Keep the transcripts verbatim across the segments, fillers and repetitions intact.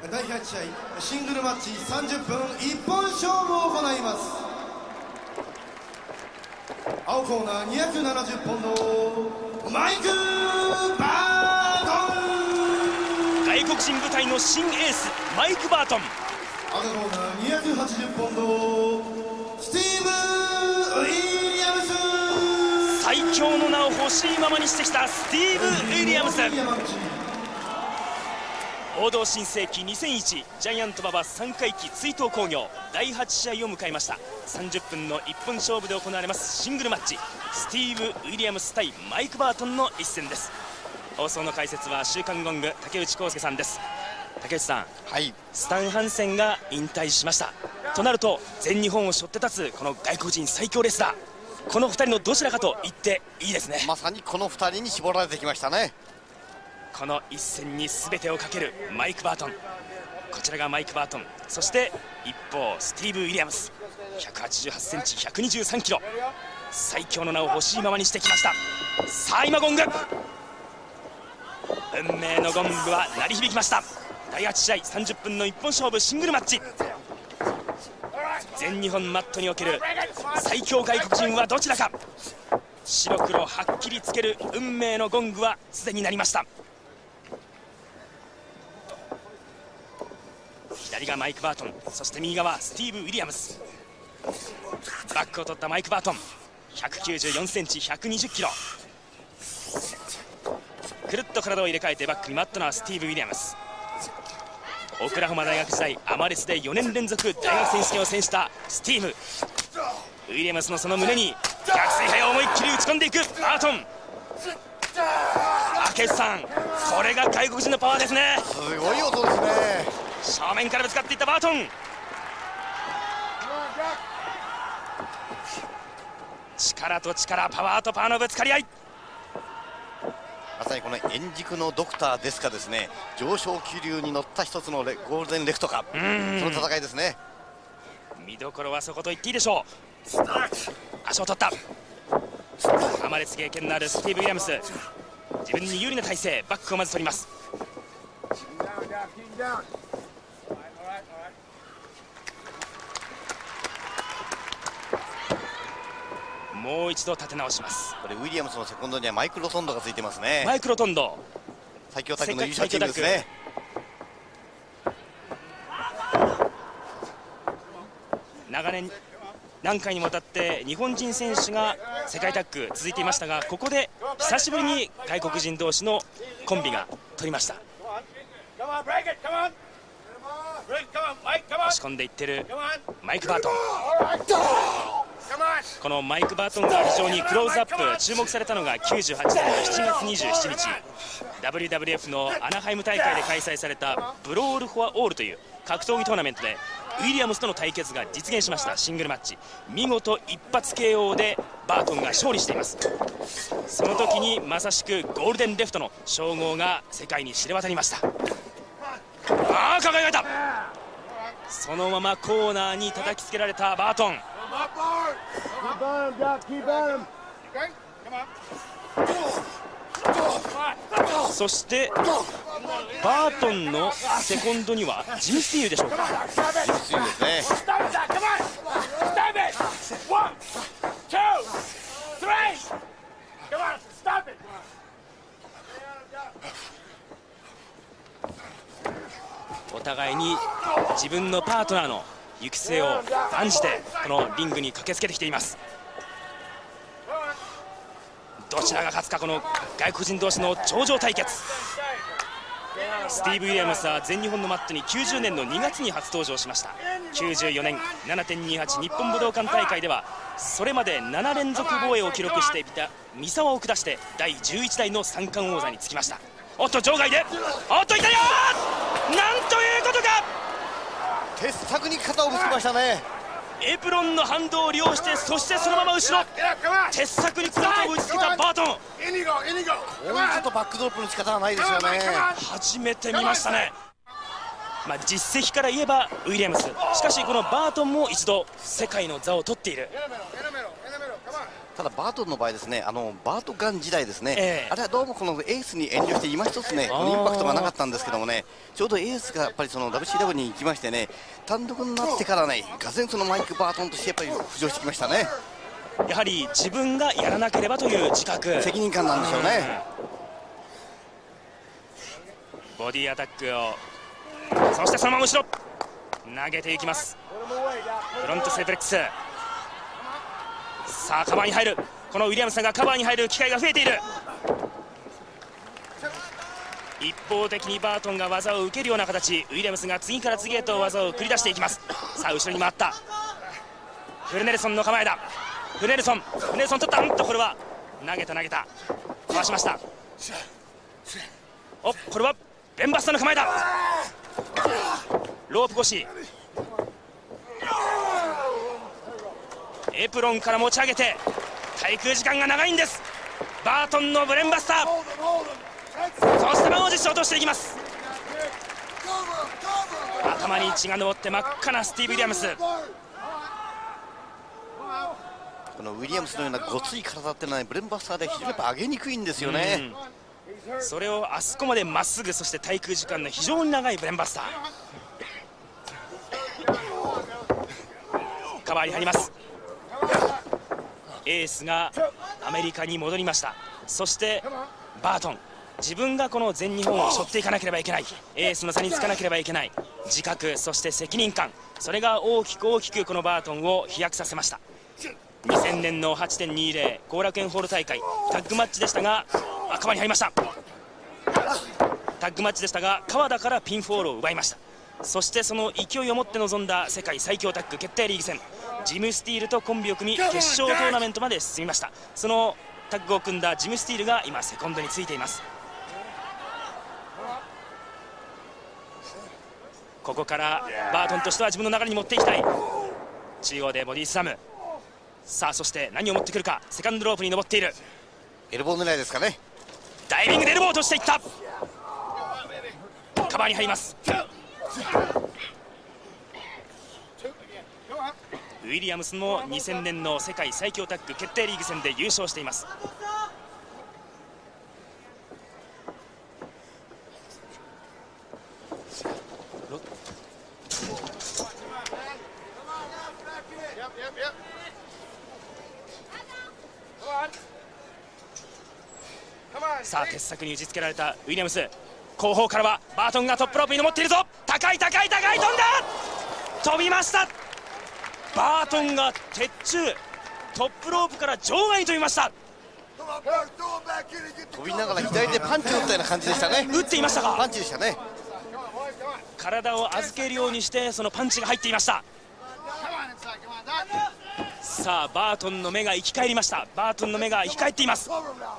だいはち試合シングルマッチさんじゅっぷん一本勝負を行います。青コーナーにひゃくななじゅっポンドマイク・バートン。 外国人部隊の新エースマイク・バートン。 赤コーナーにひゃくはちじゅっポンドスティーブ・ウィリアムス。 最強の名を欲しいままにしてきたスティーブ・ウィリアムス。王道新世紀にせんいちジャイアント馬場さんかいき追悼興行だいはち試合を迎えました。さんじゅっぷんの一本勝負で行われますシングルマッチ、スティーブ・ウィリアムス対マイク・バートンの一戦です。放送の解説は週刊ゴング竹内康介さんです。竹内さん、 はい、 スタン・ハンセンが引退しました。となると全日本を背負って立つこの外国人最強レスラー、このふたりのどちらかと言っていいですね。 まさにこのふたりに絞られてきましたね。 この一戦に全てをかけるマイク・バートン。こちらがマイク・バートン、そして一方スティーブ・ウィリアムス、ひゃくはちじゅうはちセンチひゃくにじゅうさんキロ、最強の名を欲しいままにしてきました。さあ今ゴング、運命のゴングは鳴り響きました。だいはち試合さんじゅっぷんの一本勝負シングルマッチ、全日本マットにおける最強外国人はどちらか。白黒はっきりつける運命のゴングはすでになりました。左がマイク・バートン、そして右側スティーブ・ウィリアムス。バックを取ったマイク・バートン、ひゃくきゅうじゅうよんセンチひゃくにじゅっキロ、くるっと体を入れ替えてバックにマットなスティーブ・ウィリアムス。オクラホマ大学時代アマレスでよねん連続大学選手権を制したスティーブ・ウィリアムスのその胸に逆水平を思いっきり打ち込んでいくバートン。竹内さん、これが外国人のパワーですね。 すごい音ですね。 正面からぶつかっていったバートン、力と力、パワーとパワーのぶつかり合い。 まさにこの円軸のドクターですかですね、上昇気流に乗った一つのレゴールデンレフトか、その戦いですね。 見どころはそこと言っていいでしょう。足を取った、アマレス経験のあるスティーブ・ウィリアムス、自分に有利な体勢、バックをまず取ります。もう一度立て直します。 これウィリアムスのセコンドにはマイクロトンドがついてますね。 マイクロトンド、 最強タッグの優勝チームですね。 長年何回にもわたって日本人選手が世界タッグ続いていましたが、ここで久しぶりに外国人同士のコンビが取りました。押し込んでいってるマイク・バートン。このマイク・バートンが非常にクローズアップ注目されたのがきゅうじゅうはちねんのしちがつにじゅうしちにち ダブリューダブリューエフ のアナハイム大会で開催されたブロール・フォア・オールという格闘技トーナメントでウィリアムスとの対決が実現しました。シングルマッチ、見事一発 ケーオー でバートンが勝利しています。その時にまさしくゴールデンレフトの称号が世界に知れ渡りました。ああ、輝いた。そのままコーナーに叩きつけられたバートン。そしてバートンのセコンドにはジム・スティールでしょうか。 ジム・スティールですね。 お互いに自分のパートナーの行く末を案じてこのリングに駆けつけてきています。どちらが勝つか、この外国人同士の頂上対決。スティーブ・ウィリアムスは全日本のマットにきゅうじゅうねんのにがつに初登場しました。きゅうじゅうよねん ななてんにはち 日本武道館大会ではそれまでなな連続防衛を記録していた三沢を下してだいじゅういち代の三冠王座につきました。おっと場外で、おっといたよー、なんということか。 鉄柵に肩をぶつけましたね。 エプロンの反動を利用して、そしてそのまま後ろ鉄柵にコートを打ちつけたバートン。 こういうちょっとバックドロップの仕方はないですよね。 初めて見ましたね。まあ、実績から言えばウィリアムス、しかしこのバートンも一度世界の座を取っている。 ただバートンの場合ですね、あのバートガン時代ですね、 ええ、 あれはどうもこのエースに遠慮して今一つねこのインパクトがなかったんですけどもね、ちょうどエースがやっぱりその ダブリューシーダブリュー に行きましてね、単独になってからねがぜんそのマイク・バートンとしてやっぱり浮上してきましたね。 やはり自分がやらなければという自覚、 責任感なんでしょうね。 ボディアタックを、そしてそのまま後ろ投げていきます。フロントステップレックス。さあカバーに入る、このウィリアムスがカバーに入る機会が増えている。一方的にバートンが技を受けるような形、ウィリアムスが次から次へと技を繰り出していきます。さあ後ろに回った、フルネルソンの構えだ。フネルソン、フネルソン取った。んとこれは投げた投げたかわしました。お、これはベンバスターの構えだ。ロープ越し、エプロンから持ち上げて、滞空時間が長いんです。バートンのブレンバスター、そして満を持して落としていきます。頭に血が上って真っ赤なスティーブ・ウィリアムス。 このウィリアムスのようなごつい体っていうのは、ね、ブレンバスターで非常にやっぱ上げにくいんですよね。 それをあそこまでまっすぐ、そして滞空時間の非常に長いブレンバスター。カバーに入ります。エースがアメリカに戻りました。そしてバートン、自分がこの全日本を背負っていかなければいけない、エースの差につかなければいけない自覚、そして責任感、それが大きく大きくこのバートンを飛躍させました。にせんねんの はちてんにじゅう 後楽園ホール大会タッグマッチでしたが、あ、カバーに入りました。タッグマッチでしたが川田からピンフォールを奪いました。そしてその勢いを持って臨んだ世界最強タッグ決定リーグ戦、ジム・スティールとコンビを組み決勝トーナメントまで進みました。そのタッグを組んだジム・スティールが今セコンドについています。ここからバートンとしては自分の流れに持っていきたい。中央でボディスラム。さあそして何を持ってくるか。セカンドロープに登っている。 エルボー狙いですかね。 ダイビングでエルボーを落としていった。カバーに入ります。ウィリアムスもにせんねんの世界最強タッグ決定リーグ戦で優勝しています。さあ鉄柵に打ち付けられたウィリアムス、後方からはバートンがトップロープに登っているぞ。高い高い高い、飛んだ、飛びました。バートンが鉄柱、トップロープから場外に飛びました。 飛びながら左でパンチを打ったような感じでしたね。 打っていましたか。 パンチでしたね。 体を預けるようにしてそのパンチが入っていました。さあバートンの目が生き返りました。バートンの目が生き返っています。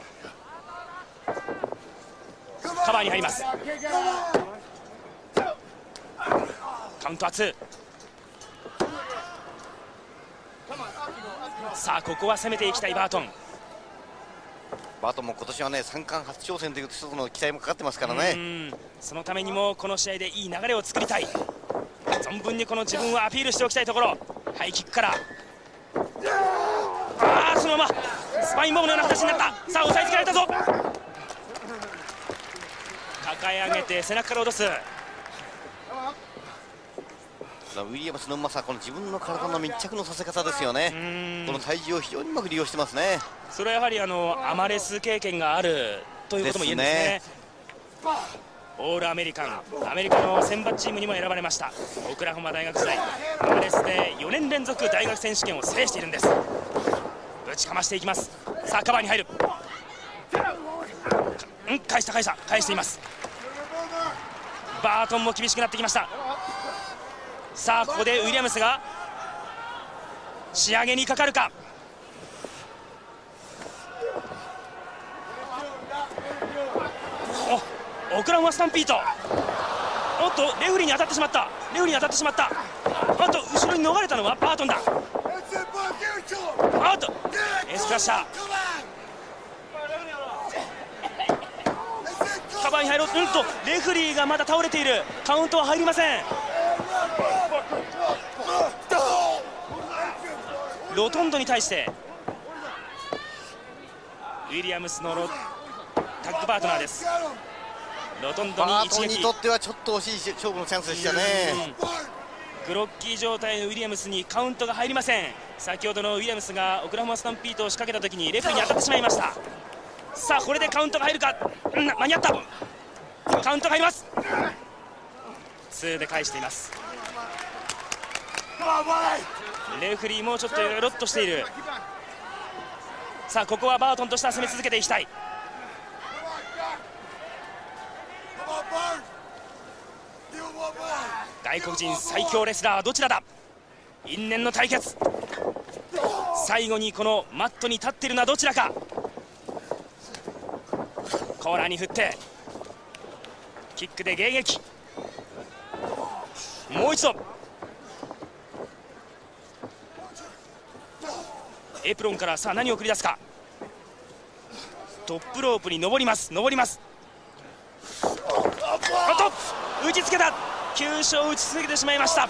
カバーに入ります。カウントはツー。さあここは攻めていきたいバートン。 バートンも今年はね三冠初挑戦という一つの期待もかかってますからね。 うんそのためにもこの試合でいい流れを作りたい。存分にこの自分をアピールしておきたいところ。ハイキックから、ああそのままスパインボムのような形になった。さあ押さえつけられたぞ。抱え上げて背中から落とす。 ウィリアムスのうまさ、この自分の体の密着のさせ方ですよね。この体重を非常にうまく利用してますね。 それはやはりあのアマレス経験があるということも言えるんですね。オールアメリカン、アメリカの選抜チームにも選ばれました。オクラホマ大学時代アマレスでよねん連続大学選手権を制しているんです。ぶちかましていきます。さあカバーに入る。ん返した返した返しています。バートンも厳しくなってきました。さあここでウィリアムスが仕上げにかかるか。おオクラホマスタンピート。おっとレフリーに当たってしまった。レフリーに当たってしまった。あと後ろに逃れたのはバートンだ。あっとエースクラッシャー。カバーに入ろう。うんとレフリーがまだ倒れている。カウントは入りません。ロトンドに対してウィリアムスのロタッグパートナーです。ロトンドにバー一撃。 トンにとってはちょっと惜しい勝負のチャンスでしたね。 グロッキー状態のウィリアムスにカウントが入りません。先ほどのウィリアムスがオクラホマスタンピートを仕掛けた時にレフェリーに当たってしまいました。さあこれでカウントが入るか。うん間に合った。カウントが入ります。にで返しています。レフェリーもちょっとイロッとしている。さあここはバートンとしては攻め続けていきたい。外国人最強レスラーはどちらだ。因縁の対決。最後にこのマットに立っているのはどちらか。コーナーに振ってキックで迎撃。もう一度エプロンから。さあ何を繰り出すか。トップロープに登ります登ります。おっと打ちつけた。急所を打ち続けてしまいました。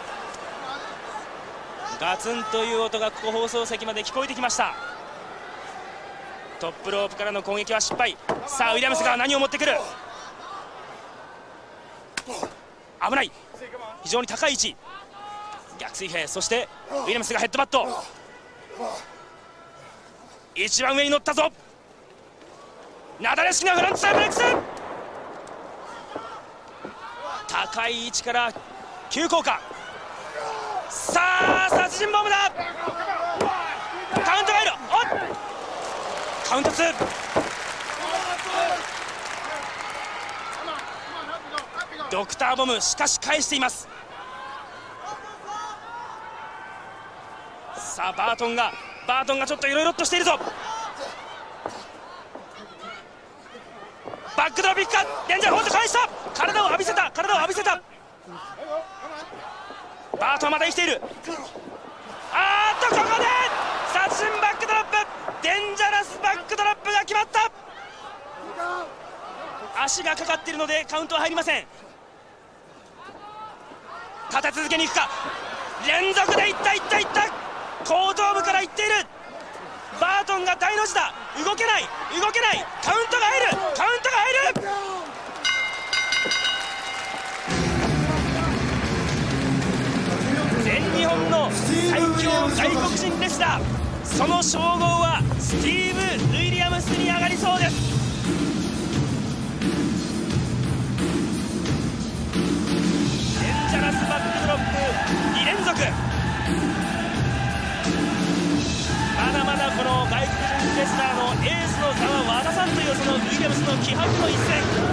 ガツンという音がここ放送席まで聞こえてきました。トップロープからの攻撃は失敗。さあウィリアムスが何を持ってくる。危ない。非常に高い位置。逆水平。そしてウィリアムスがヘッドバット。一番上に乗ったぞ。なだれ式なフランツサイブレックス。高い位置から急降下。さあ殺人ボムだ。カウントが入る。おっカウントツー。ドクターボムしかし返しています。さあバートンがバートンがちょっといろいろっとしているぞ。バックドロップいくか。レンジャーホールド返した。体を浴びせた体を浴びせた。バートンはまだ生きている。あーっとここで殺人バックドロップ。デンジャラスバックドロップが決まった。足がかかっているのでカウントは入りません。立て続けにいくか。連続でいったいったいった。後頭部からいっている。バートンが大の字だ。動けない動けない。カウントが入るカウントが入る。全日本の最強外国人レスラー、その称号はスティーブ・ウィリアムスに上がりそうです。デンジャラスバックドロップに連続。まだまだこの外国人レスラーのエースの座は和田さんというそのウィリアムスの気迫の一戦。